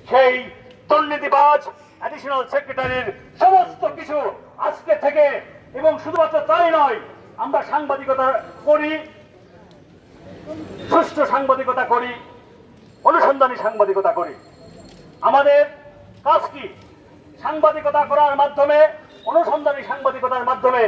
সেই দুর্নীতিবাজ অ্যাডিশনাল সেক্রেটারির সমস্ত কিছু আজকে থেকে, এবং শুধুমাত্র তাই নয়, আমরা সাংবাদিকতা করি, সুষ্ঠু সাংবাদিকতা করি, অনুসন্ধানী সাংবাদিকতা করি। আমাদের কাজ কি? সাংবাদিকতা করার মাধ্যমে, অনুসন্ধানী সাংবাদিকতার মাধ্যমে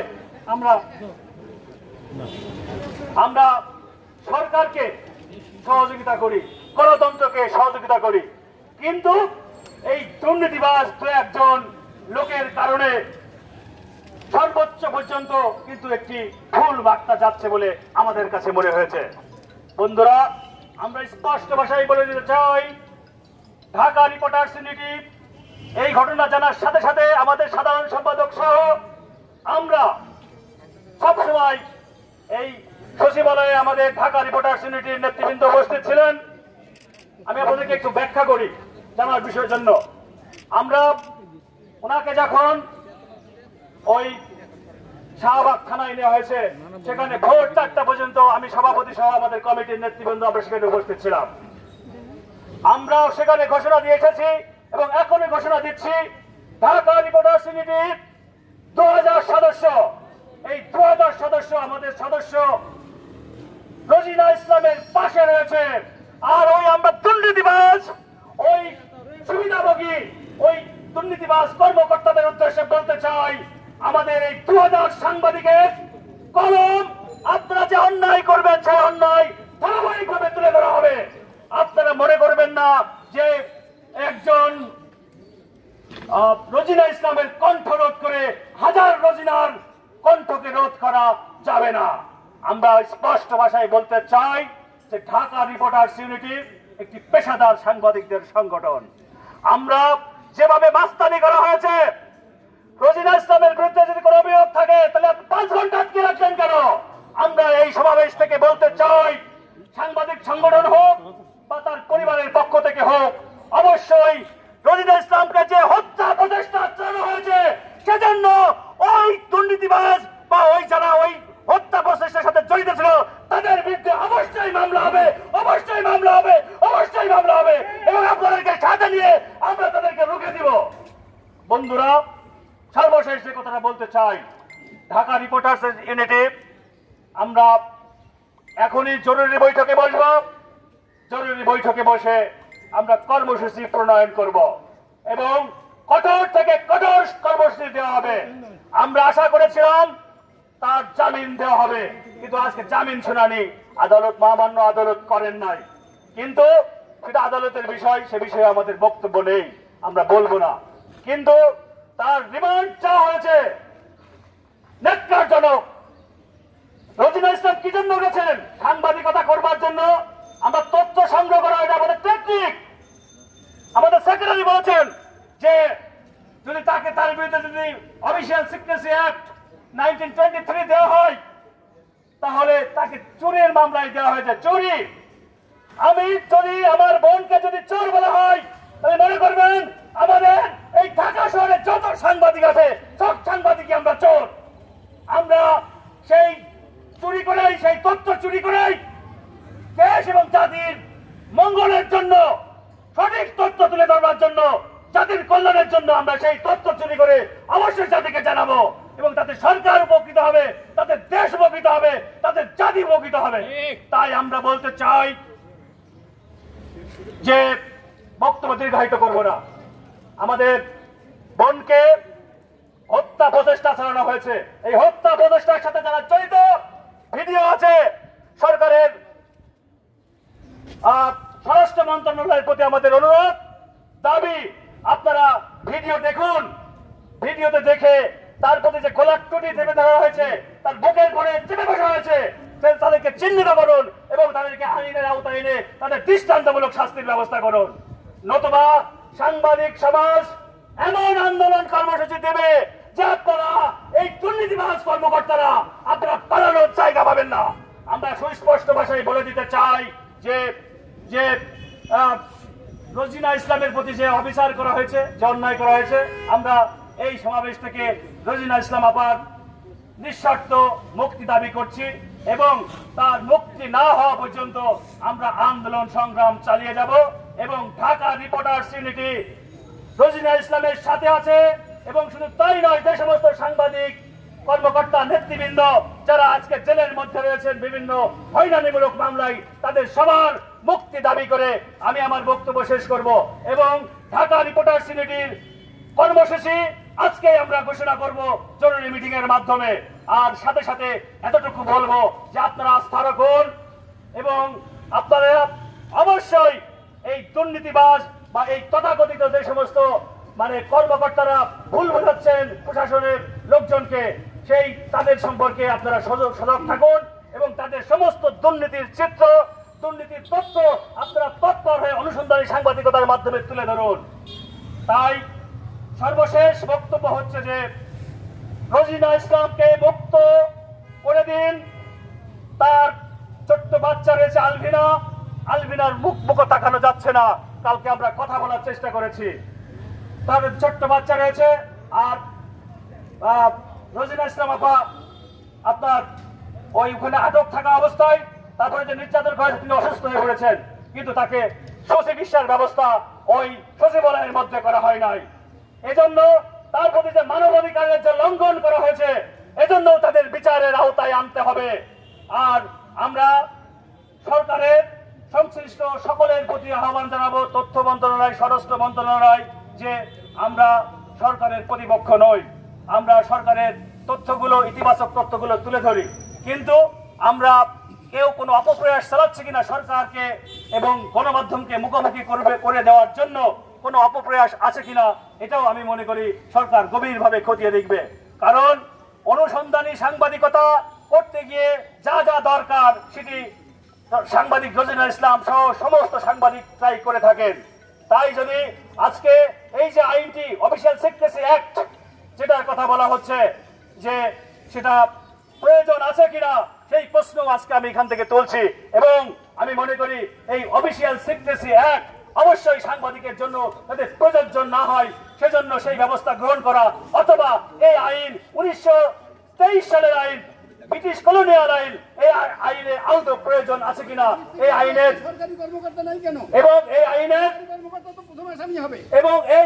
আমরা সরকারকে সহযোগিতা করি, গণতন্ত্রকে সহযোগিতা করি। কিন্তু এই দুর্নীতিবাজ দু একজন লোকের কারণে সর্বোচ্চ পর্যন্ত কিন্তু একটি ভুল বার্তা যাচ্ছে বলে আমাদের কাছে মনে হয়েছে। বন্ধুরা, আমরা স্পষ্ট ভাষায় বলে দিতে চাই, ঢাকা রিপোর্টার্স ইউনিটি এই ঘটনা জানার সাথে সাথে আমাদের সাধারণ সম্পাদক সহ আমরা সবসময় এই সচিবালয়ে আমাদের ঢাকা রিপোর্টার্স ইউনিটির নেতৃবৃন্দ উপস্থিত ছিলেন। আমি আপনাদেরকে একটু ব্যাখ্যা করি জানার বিষয়ের জন্য। আমরা ওনাকে যখন ওই শাহবাগ থানায় নেওয়া হয়েছে, সেখানে ভোর 4টা পর্যন্ত আমি সভাপতি সহ আমাদের কমিটির নেতৃবৃন্দ আমরা সেখানে উপস্থিত ছিলাম। আমরা সেখানে ঘোষণা দিয়ে এসেছি এবং এখনই ঘোষণা দিচ্ছি, ঢাকা রিপোর্টার্স ইউনিটির 2000 সদস্য, এই 2000 সদস্য আমাদের সদস্য রোজিনা ইসলামের পাশে রয়েছে। আর ওই আমরা দুর্নীতিবাজ, ওই সুবিধাভোগী, ওই দুর্নীতিবাজ কর্মকর্তাদের উদ্দেশ্যে বলতে চাই, আমাদের এই 2000 সাংবাদিকের কলম আপনারা যে অন্যায় করবেন, সেই অন্যায় ধারাবাহিকভাবে তুলে ধরা হবে। আপনারা মনে করবেন না যে একজন রোজিনা ইসলামের কণ্ঠ রোধ করে হাজার রোজিনার কণ্ঠকে রোধ করা যাবে না। আমরা স্পষ্ট ভাষায় বলতে চাই যে ঢাকা রিপোর্টার্স ইউনিটি একটি পেশাদার সাংবাদিকদের সংগঠন। আমরা যেভাবে মাস্তানি করা হয়েছে, রোজিনা ইসলামের বিরুদ্ধে যদি কোনো অভিযোগ থাকে তাহলে 5 ঘন্টা আটকে রাখবেন কেন? আমরা এই সমাবেশ থেকে বলতে চাই, সাংবাদিক সংগঠন হোক বা তার পরিবারের পক্ষ থেকে হোক, অবশ্যই রোজিনা ইসলামকে যে হত্যা প্রচেষ্টা চালানো হয়েছে, সেজন্য ওই দুর্নীতিবাজ বা ওই যারা ওই হত্যা প্রচেষ্টার সাথে জড়িত ছিল তাদের বিরুদ্ধে অবশ্যই মামলা হবে, অবশ্যই মামলা হবে, অবশ্যই মামলা হবে, এবং আপনাদেরকে সাথে নিয়ে আমরা তাদেরকে রুখে দিব। বন্ধুরা, সর্বশেষ যে কথাটা বলতে চাই, ঢাকা রিপোর্টার্স ইউনিটি আমরা এখনই জরুরি বৈঠকে বসব। জরুরি বৈঠকে বসে আমরা কর্মসূচি প্রণয়ন করব এবং কঠোর থেকে কঠোর কর্মসূচি দেওয়া হবে। আমরা আশা করেছিলাম তার জামিন দেওয়া হবে, কিন্তু আজকে জামিন শুনানি আদালত, মহামান্য আদালত করেন নাই। কিন্তু সেটা আদালতের বিষয়, সে বিষয়ে আমাদের বক্তব্য নেই, আমরা বলবো না। কিন্তু তার রিমান্ড চাওয়া হয়েছে ন্যাক্কারজনক। রোজিনা ইসলাম কি জন্য গেছেন? সাংবাদিকতা করবার জন্য। আমরা তথ্য সংগ্রহ করা, এটা আমাদের টেকনিক। আমাদের সেক্রেটারি বলেছেন যে যদি তাকে, তার বিরুদ্ধে যদি অফিসিয়াল সিক্রেসি অ্যাক্ট 1923 দেওয়া হয়, তাহলে তাকে চুরির মামলায় দেওয়া হয়েছে। চুরি, আমি যদি আমার বোনকে যদি চোর বলা হয়, তাহলে মনে করবেন আমাদের এই ঢাকা শহরে যত সাংবাদিক আছে সব সাংবাদিকই আমরা চোর। আমরা সেই চুরি করেই, সেই তথ্য চুরি করেই দেশ এবং জাতির মঙ্গলের জন্য, সঠিক তথ্য তুলে ধরবার জন্য, জাতির কল্যাণের জন্য আমরা সেই তথ্য চুরি করে অবশ্যই জাতিকে জানাবো, এবং তাতে সরকার উপকৃত হবে, তাদের দেশ উপকৃত হবে, তাদের জাতি উপকৃত হবে। তাই আমরা বলতে চাই যে বক্তব্য দীর্ঘায়িত করব না। আমাদের বোনকে হত্যা প্রচেষ্টা চালানো হয়েছে, এই হত্যা প্রচেষ্টার সাথে যারা জড়িত, ভিডিও আছে। সরকারের স্বরাষ্ট্র মন্ত্রণালয়ের প্রতি আমাদের অনুরোধ, দাবি, আপনারা ভিডিও দেখুন। ভিডিওতে দেখে তার প্রতি যে গলার টুটি চেপে ধরা হয়েছে, তার বুকের পরে চেপে বসা হয়েছে, তাদেরকে চিহ্নিত করুন এবং তাদেরকে আইনের আওতায় এনে তাদের দৃষ্টান্তমূলক শাস্তির ব্যবস্থা করুন। নতুবা সাংবাদিক সমাজ এমন আন্দোলন কর্মসূচি দেবে যে আপনারা, এই দুর্নীতিবাজ কর্মকর্তারা, আপনারা পালানোর জায়গা পাবেন না। আমরা সুস্পষ্ট ভাষায় বলে দিতে চাই যে যে রোজিনা ইসলামের প্রতি যে অবিচার করা হয়েছে, যে অন্যায় করা হয়েছে, আমরা এই সমাবেশ থেকে রোজিনা ইসলাম আপার নিঃশর্ত মুক্তি দাবি করছি এবং তার মুক্তি না হওয়া পর্যন্ত আমরা আন্দোলন সংগ্রাম চালিয়ে যাব এবং ঢাকা রিপোর্টার্স ইউনিটি রোজিনা ইসলামের সাথে আছে। এবং শুধু তাই নয়, যে সমস্ত সাংবাদিক কর্মকর্তা নেতৃবৃন্দ যারা আজকে জেলের মধ্যে রয়েছেন বিভিন্ন হয়রানিমূলক মামলায়, তাদের সবার মুক্তি দাবি করে আমি আমার বক্তব্য শেষ করব। এবং ঢাকা রিপোর্টার্স ইউনিটির কর্মসূচি আজকে আমরা ঘোষণা করব জরুরি মিটিং এর মাধ্যমে। আর সাথে সাথে এতটুকু বলবো যে আপনারা আস্থা রাখুন এবং আপনারা অবশ্যই এই দুর্নীতিবাজ বা এই তথাকথিত যে সমস্ত কর্মকর্তারা ভুল বোঝাচ্ছেন প্রশাসনের লোকজনকে, সেই তাদের সম্পর্কে আপনারা সজাগ থাকুন এবং তাদের সমস্ত দুর্নীতির চিত্র, দুর্নীতির তথ্য আপনারা তৎপর হয়ে অনুসন্ধানী সাংবাদিকতার মাধ্যমে তুলে ধরুন। তাই সর্বশেষ বক্তব্য হচ্ছে যে রোজিনা ইসলামকে মুক্ত করে দিন। তার ছোট্ট বাচ্চা রয়েছে আলভিনার মুখ তাকানো যাচ্ছে না। কালকে আমরা কথা বলার চেষ্টা করেছি, তার ছোট্ট বাচ্চা রয়েছে। আর রোজিনা ইসলাম আপা আপনার ওখানে আটক থাকা অবস্থায় তারপরে যে নির্যাতন করেছে, তিনি অসুস্থ হয়ে পড়েছেন, কিন্তু তাকে সুচিকিৎসার ব্যবস্থা ওই সচিবালয়ের মধ্যে করা হয় নাই। এজন্য তার প্রতি যে মানবাধিকারের যে লঙ্ঘন করা হয়েছে, এজন্য তাদের বিচারের আওতায় আনতে হবে। আর আমরা সরকারের সংশ্লিষ্ট সকলের প্রতি আহ্বান জানাবো, তথ্য মন্ত্রণালয়, স্বরাষ্ট্র মন্ত্রণালয়, যে আমরা সরকারের প্রতিপক্ষ নই, আমরা সরকারের তথ্যগুলো, ইতিবাচক তথ্যগুলো তুলে ধরি, কিন্তু আমরা কেউ কোনো অপপ্রয়াস চালাচ্ছে কিনা সরকারকে এবং গণমাধ্যমকে মুখোমুখি করে দেওয়ার জন্য কোনো অপপ্রয়াস আছে কিনা, এটাও আমি মনে করি সরকার গভীরভাবে খতিয়ে দেখবে। কারণ অনুসন্ধানী সাংবাদিকতা করতে গিয়ে যা যা দরকার সেটি সাংবাদিক রোজিনা ইসলাম সহ সমস্ত সাংবাদিকরাই করে থাকেন। তাই যদি আজকে এই যে আইনটি অফিসিয়াল সিক্রেসি অ্যাক্ট যেটার কথা বলা হচ্ছে, যে সেটা প্রয়োজন আছে কিনা সেই প্রশ্ন আজকে আমি এখান থেকে তুলছি। এবং আমি মনে করি এই অফিসিয়াল সিক্রেসি অ্যাক্ট অবশ্যই সাংবাদিকের জন্য যাতে প্রযোজ্য না হয় সেজন্য সেই ব্যবস্থা গ্রহণ করা, অথবা এই আইন 1923 সালের আইন, ব্রিটিশ কলোনিয়াল আইন, এই আইনে আদৌ প্রয়োজন আছে কিনা, এই আইনের সরকারি কর্মকর্তা নাই কেন, এবং এই আইনের কর্মকর্তা তো প্রথম আসামি হবে, এবং এই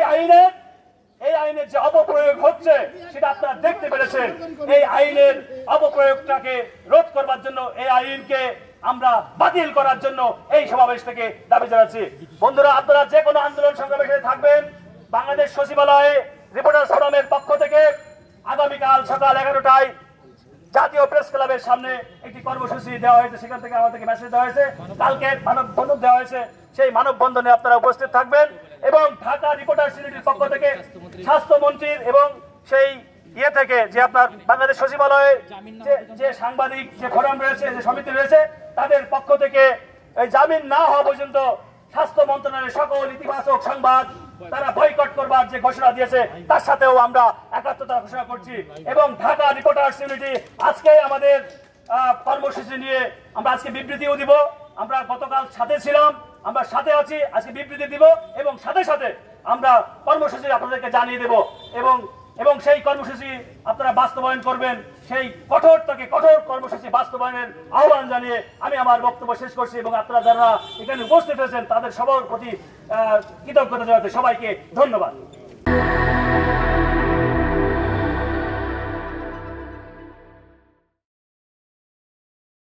আইনের যে অপপ্রয়োগ হচ্ছে সেটা আপনারা দেখতে পেরেছেন। এই আইনের অপপ্রয়োগটাকে রোধ করবার জন্য এই আইনকে আমরা বাতিল করার জন্য এই সমাবেশ থেকে দাবি জানাচ্ছি। বন্ধুরা, আপনারা যে কোনো আন্দোলন সংগ্রামে থাকবেন, বাংলাদেশ সচিবালয়ে রিপোর্টার্স ফোরামের পক্ষ থেকে আগামীকাল সকাল 11টায় জাতীয় প্রেস ক্লাবের সামনে একটি কর্মসূচি দেওয়া হয়েছে, সেখান থেকে আমাদেরকে মেসেজ দেওয়া হয়েছে, কালকে মানববন্ধন দেওয়া হয়েছে, সেই মানববন্ধনে আপনারা উপস্থিত থাকবেন। এবং ঢাকা রিপোর্টার্স ইউনিটির পক্ষ থেকে স্বাস্থ্যমন্ত্রীর এবং সেই থেকে যে আপনার বাংলাদেশ সচিবালয়ে যে সাংবাদিক যে ফোরাম রয়েছে, যে সমিতি রয়েছে, তাদের পক্ষ থেকে এই জামিন না হওয়া পর্যন্ত স্বাস্থ্য মন্ত্রণালয়ের সকল ইতিবাচক সংবাদ তারা বয়কট করবার যে ঘোষণা দিয়েছে, তার সাথেও আমরা একাত্মতা ঘোষণা করছি। এবং ঢাকা রিপোর্টার্স ইউনিটি আজকে আমাদের কর্মসূচি নিয়ে আমরা আজকে বিবৃতিও দিব। আমরা গতকাল সাথে ছিলাম, আমরা সাথে আছি, আজকে বিবৃতি দিব এবং সাথে সাথে আমরা কর্মসূচি আপনাদেরকে জানিয়ে দেব। এবং সেই কর্মসূচি আপনারা বাস্তবায়ন করবেন, সেই কঠোর থেকে কঠোর কর্মসূচি বাস্তবায়নের আহ্বান জানিয়ে আমি আমার বক্তব্য শেষ করছি। এবং আপনারা যারা এখানে উপস্থিত হয়েছেন তাদের সবার প্রতি কৃতজ্ঞতা জানাতে সবাইকে ধন্যবাদ।